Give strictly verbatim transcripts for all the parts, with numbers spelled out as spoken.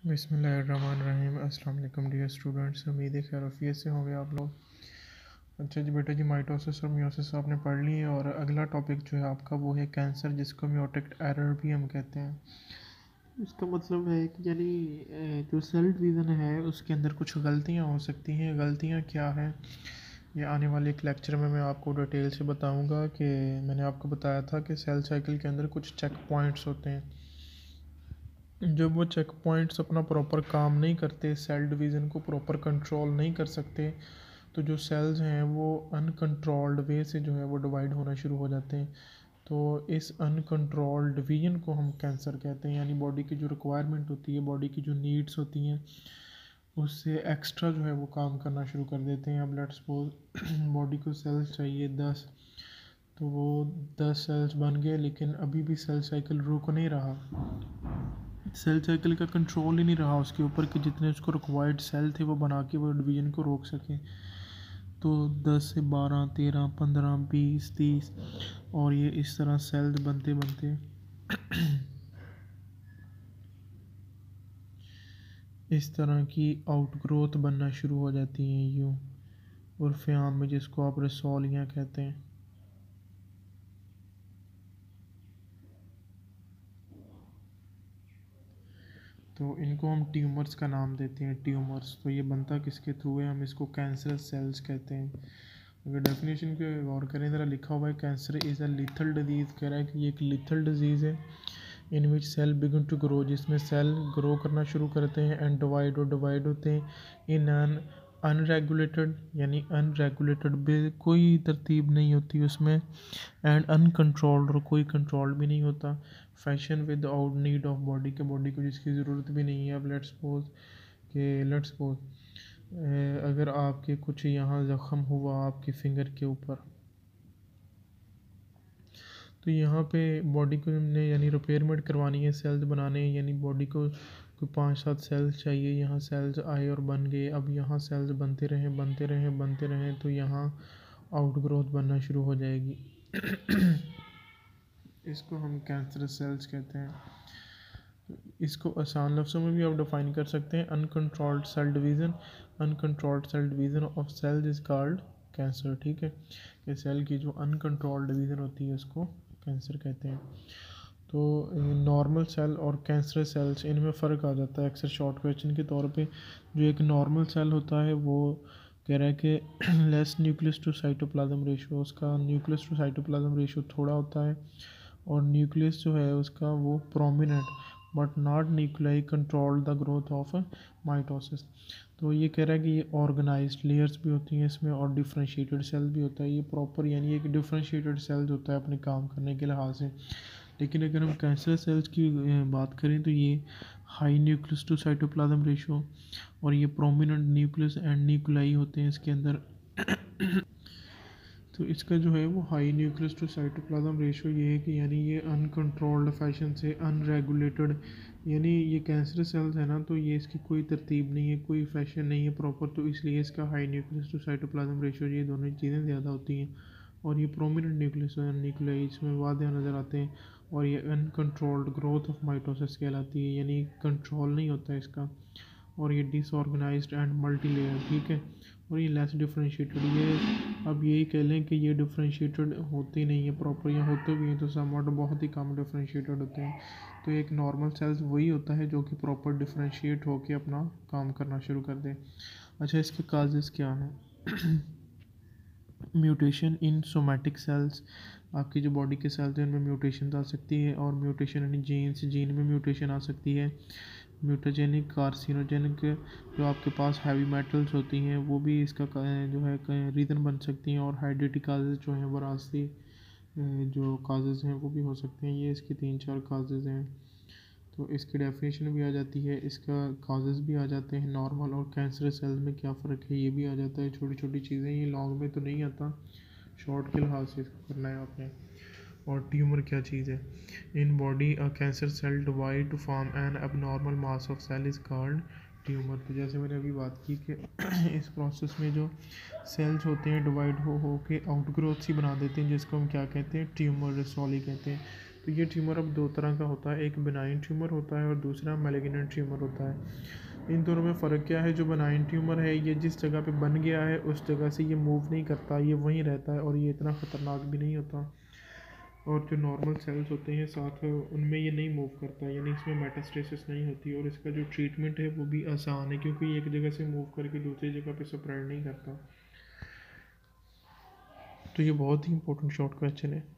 बिस्मिल्लाहिर्रहमानिर्रहीम। अस्सलाम वालेकुम डियर स्टूडेंट्स, उम्मीद है खैरियत से होंगे आप लोग। अच्छा जी बेटा जी, माइटोसिस और मियोसिस आपने पढ़ ली है और अगला टॉपिक जो है आपका वो है कैंसर, जिसको मियोटिक एरर भी हम कहते हैं। इसका मतलब है कि यानी जो सेल डिवीज़न है उसके अंदर कुछ गलतियाँ हो सकती हैं। गलतियाँ क्या हैं ये आने वाले एक लेक्चर में मैं आपको डिटेल से बताऊँगा। कि मैंने आपको बताया था कि सेल साइकिल के अंदर कुछ चेक पॉइंट्स होते हैं। जब वो चेक पॉइंट्स अपना प्रॉपर काम नहीं करते, सेल डिवीज़न को प्रॉपर कंट्रोल नहीं कर सकते, तो जो सेल्स हैं वो अनकंट्रोल्ड वे से जो है वो डिवाइड होना शुरू हो जाते हैं। तो इस अनकंट्रोल्ड डिवीज़न को हम कैंसर कहते हैं। यानी बॉडी की जो रिक्वायरमेंट होती है, बॉडी की जो नीड्स होती हैं, उससे एक्स्ट्रा जो है वो काम करना शुरू कर देते हैं। अब लेट्स सपोज बॉडी को सेल्स चाहिए दस, तो वो दस सेल्स बन गए, लेकिन अभी भी सेल साइकिल रुक नहीं रहा। सेल साइकिल का कंट्रोल ही नहीं रहा उसके ऊपर कि जितने उसको रिक्वायर्ड सेल थे वो बना के वो डिवीज़न को रोक सकें। तो दस से बारह, तेरह, पंद्रह, बीस, तीस और ये इस तरह सेल्स बनते बनते इस तरह की आउटग्रोथ बनना शुरू हो जाती हैं, यूँ उर्फ़ आम में जिसको आप रसौलियाँ कहते हैं। तो इनको हम ट्यूमर्स का नाम देते हैं, ट्यूमर्स। तो ये बनता किसके थ्रू है, हम इसको कैंसरस सेल्स कहते हैं। अगर डेफिनेशन पे गौर करें ज़रा, लिखा हुआ है cancer is a lethal disease. कह रहा है कि ये एक लिथल डिजीज़ है in which cell begin to grow, जिसमें सेल ग्रो करना शुरू करते हैं एंड डिवाइड और डिवाइड होते हैं इन एन अनरेगुलेटेड, यानी अनरेगुलेटेड, कोई तरतीब नहीं होती उसमें, एंड अनकंट्रोल्ड, और कोई कंट्रोल भी नहीं होता, fashion without need of body, के बॉडी को जिसकी ज़रूरत भी नहीं है। अब लेट्स सपोज कि लेट्स सपोज अगर आपके कुछ यहाँ ज़ख़म हुआ आपके फिंगर के ऊपर, तो यहाँ पे बॉडी को हमने यानी रिपेयरमेंट करवानी है, सेल्स बनाने हैं, यानी बॉडी को कोई पाँच सात सेल्स चाहिए। यहाँ सेल्स आए और बन गए। अब यहाँ सेल्स बनते रहें बनते रहें बनते रहें तो यहाँ आउटग्रोथ बनना शुरू हो जाएगी। इसको हम कैंसर सेल्स कहते हैं। इसको आसान लफ्ज़ों में भी आप डिफ़ाइन कर सकते हैं, uncontrolled cell division. Uncontrolled cell division of cells is called cancer. ठीक है, कि सेल की जो अनकंट्रोल्ड डिवीज़न होती है उसको कैंसर कहते हैं। तो नॉर्मल सेल और कैंसर सेल्स, इनमें फ़र्क आ जाता है अक्सर शॉर्ट क्वेश्चन के तौर पे। जो एक नॉर्मल सेल होता है वो कह रहा है कि less nucleus to cytoplasm ratio, उसका न्यूक्लियस टू साइटोप्लाज्म रेशो थोड़ा होता है, और न्यूक्लियस जो है उसका वो prominent but not nuclei control the growth of mitosis. तो ये कह रहा है कि ये ऑर्गेनाइज्ड लेयर्स भी होती हैं इसमें, और डिफरेंशिएटेड सेल भी होता है। ये प्रॉपर यानी एक डिफरेंशिएटेड सेल्स होता है अपने काम करने के लिहाज से। लेकिन अगर हम कैंसर सेल्स की बात करें तो ये high nucleus to cytoplasm ratio और ये प्रोमिनेंट न्यूक्लियस एंड न्यूक्लियाई होते हैं इसके अंदर। तो इसका जो है वो high nucleus to cytoplasm ratio ये है कि यानी ये अनकंट्रोल्ड फैशन से अनरेगुलेटेड, यानी ये कैंसर सेल्स है ना, तो ये इसकी कोई तरतीब नहीं है, कोई फैशन नहीं है प्रॉपर, तो इसलिए इसका high nucleus to cytoplasm ratio, ये दोनों चीज़ें ज़्यादा होती हैं। और ये प्रोमिनेंट न्यूक्लियस और न्यूक्लियाई इसमें वादे नज़र आते हैं। और ये अनकंट्रोल्ड ग्रोथ ऑफ माइटोसिस कहलाती है, यानी कंट्रोल नहीं होता इसका। और ये डिसऑर्गेनाइज्ड एंड मल्टी लेयर, ठीक है। और ये लेस डिफरेंशिएटेड, ये अब यही कह लें कि ये डिफरेंशिएटेड होते नहीं है प्रॉपर, या होते भी हैं तो समवॉट बहुत ही कम डिफरेंशिएटेड होते हैं। तो एक नॉर्मल सेल्स वही होता है जो कि प्रॉपर डिफरेंशिएट होकर अपना काम करना शुरू कर दे। अच्छा, इसके काजेज़ क्या हैं? म्यूटेशन इन सोमैटिक सेल्स, आपकी जो बॉडी के सेल्स हैं उनमें म्यूटेशन आ सकती है, और म्यूटेशन यानी जीन्स, जीन में म्यूटेशन आ सकती है। म्यूटाजेनिक, कार्सिनोजेनिक, जो आपके पास हैवी मेटल्स होती हैं वो भी इसका जो है रीज़न बन सकती हैं। और हाइड्रेटिक काजेज़ जो हैं, वरासती जो काजेज़ हैं वो भी हो सकते हैं। ये इसकी तीन चार काजेज़ हैं। तो इसकी डेफिनेशन भी आ जाती है, इसका काजेज़ भी आ जाते हैं। नॉर्मल और कैंसर सेल्स में क्या फ़र्क है ये भी आ जाता है। छोटी छोटी चीज़ें, ये लॉन्ग में तो नहीं आता, शॉर्ट के लिहाज से इसको करना है आपने। और ट्यूमर क्या चीज़ है? In body a cancer cell divide to form an abnormal mass of cell is called tumour. तो जैसे मैंने अभी बात की कि इस प्रोसेस में जो सेल्स होते हैं डिवाइड हो हो के आउटग्रोथ ही बना देते हैं, जिसको हम क्या कहते हैं, ट्यूमर रसौली कहते हैं। तो ये ट्यूमर अब दो तरह का होता है, एक बेनाइन ट्यूमर होता है और दूसरा मैलिग्नेंट ट्यूमर होता है। इन दोनों में फ़र्क क्या है? जो बेनाइन ट्यूमर है ये जिस जगह पे बन गया है उस जगह से ये मूव नहीं करता, ये वहीं रहता है और ये इतना ख़तरनाक भी नहीं होता। और जो नॉर्मल सेल्स होते हैं साथ उनमें ये नहीं मूव करता, यानी इसमें मेटास्टेसिस नहीं होती। और इसका जो ट्रीटमेंट है वो भी आसान है क्योंकि ये एक जगह से मूव करके दूसरी जगह पे स्प्रेड नहीं करता। तो ये बहुत ही इंपॉर्टेंट शॉर्ट क्वेश्चन है।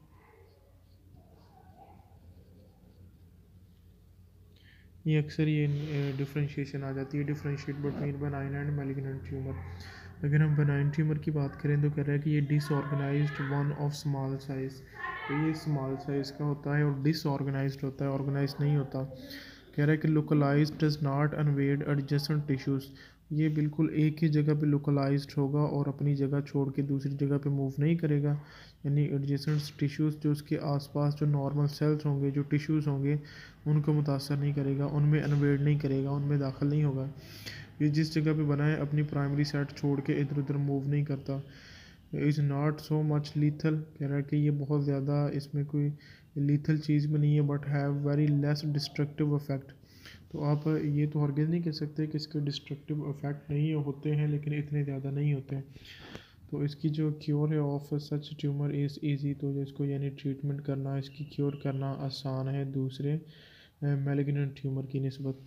ये अक्सर ये डिफ्रेंशिएशन आ जाती है, differentiate between benign and malignant tumour. अगर हम बेनाइन ट्यूमर की बात करें तो कह रहा है कि ये disorganised one of small size, तो ये स्मॉल साइज़ का होता है और डिसऑर्गेनाइज्ड होता है, ऑर्गेनाइज नहीं होता। कह रहा है कि localised does not invade adjacent tissues, ये बिल्कुल एक ही जगह पे लोकलाइज्ड होगा और अपनी जगह छोड़ के दूसरी जगह पे मूव नहीं करेगा। यानी एडजेसेंट टिश्यूज़ जो उसके आसपास जो नॉर्मल सेल्स होंगे, जो टिश्यूज़ होंगे, उनको मुतासर नहीं करेगा, उनमें इन्वेड नहीं करेगा, उनमें दाखिल नहीं होगा। ये जिस जगह पे बना है अपनी प्राइमरी साइट छोड़ के इधर उधर मूव नहीं करता। Is not so much lethal, कह रहा है कि ये बहुत ज़्यादा इसमें कोई लीथल चीज़ भी नहीं है, but have very less destructive effect. तो आप ये तो हरगिज़ नहीं कह सकते कि इसके डिस्ट्रक्टिव इफेक्ट नहीं होते हैं, लेकिन इतने ज़्यादा नहीं होते हैं। तो इसकी जो क्योर है of such tumour is easy, तो इसको यानी ट्रीटमेंट करना, इसकी क्योर करना आसान है दूसरे मैलिग्नेंट ट्यूमर की निस्बत।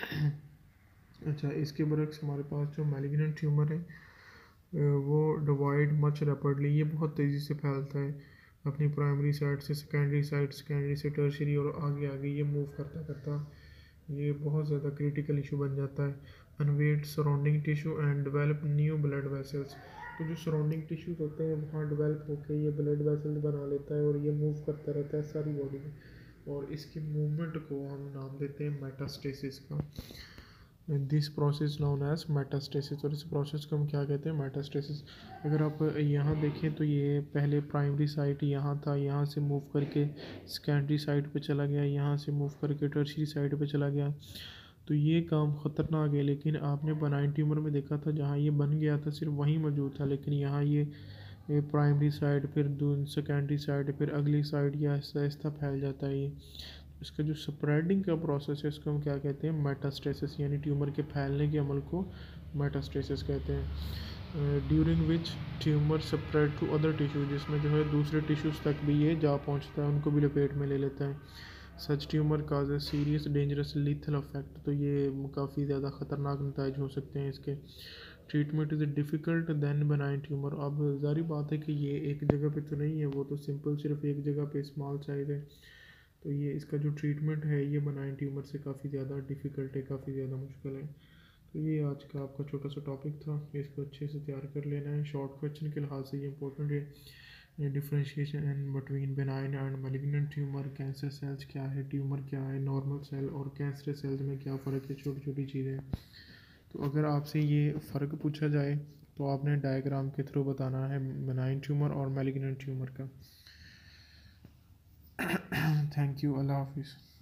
अच्छा, इसके बरक्स हमारे पास जो मैलिग्नेंट ट्यूमर है वो डिवाइड मच रैपिडली, ये बहुत तेज़ी से फैलता है अपनी प्राइमरी साइड से सेकेंडरी साइड, सेकेंडरी से टर्शरी और आगे आगे ये मूव करता करता ये बहुत ज़्यादा क्रिटिकल इशू बन जाता है। Invade surrounding tissue and develop new blood vessels, तो जो सराउंडिंग टिश्यूज़ होते हैं वहाँ डेवलप होकर ये ब्लड वेसल्स बना लेता है और ये मूव करता रहता है सारी बॉडी में, और इसकी मूवमेंट को हम नाम देते हैं मेटास्टेसिस का। This process known as metastasis, और इस प्रोसेस को हम क्या कहते हैं? मेटास्टेसिस। अगर आप यहाँ देखें तो ये पहले प्राइमरी साइट यहाँ था, यहाँ से मूव करके सेकेंडरी साइट पे चला गया, यहाँ से मूव करके टर्शरी साइट पे चला गया। तो ये काम ख़तरनाक है, लेकिन आपने बेनाइन ट्यूमर में देखा था जहाँ ये बन गया था सिर्फ वहीं मौजूद था, लेकिन यहाँ ये प्राइमरी साइड, फिर सेकेंडरी साइड, फिर अगली साइड, ये आहिस्ता आहिस्ता फैल जाता है। ये इसका जो स्प्रेडिंग का प्रोसेस है इसको हम क्या कहते हैं? मेटास्टेसिस, यानी ट्यूमर के फैलने के अमल को मेटास्टेसिस कहते हैं। During which tumour spread to other tissue, जिसमें जो है दूसरे टिश्यूज़ तक भी ये जा पहुंचता है, उनको भी लपेट में ले लेता है। Such tumour cause a serious dangerous lethal affect, तो ये काफ़ी ज़्यादा ख़तरनाक नताइज हो सकते हैं इसके। Treatment is difficult than benign tumour, अब ज़ाहिर बात है कि ये एक जगह पे तो नहीं है, वो तो सिंपल सिर्फ एक जगह पे स्मॉल साइज़ है। तो ये इसका जो ट्रीटमेंट है ये बेनाइन ट्यूमर से काफ़ी ज़्यादा डिफ़िकल्ट है, काफ़ी ज़्यादा मुश्किल है। तो ये आज का आपका छोटा सा टॉपिक था, इसको अच्छे से तैयार कर लेना है। शॉर्ट क्वेश्चन के लिहाज से ये इंपॉर्टेंट है। Differentiation and between benign and malignant tumour, cancer cells क्या है, ट्यूमर क्या है, नॉर्मल सेल और कैंसर सेल्स में क्या फ़र्क है, छोटी छोटी चीज़ें। तो अगर आपसे ये फ़र्क पूछा जाए तो आपने डायग्राम के थ्रू बताना है बेनाइन ट्यूमर और मैलिग्नेंट ट्यूमर का। थैंक यू, अल्लाह हाफिज़।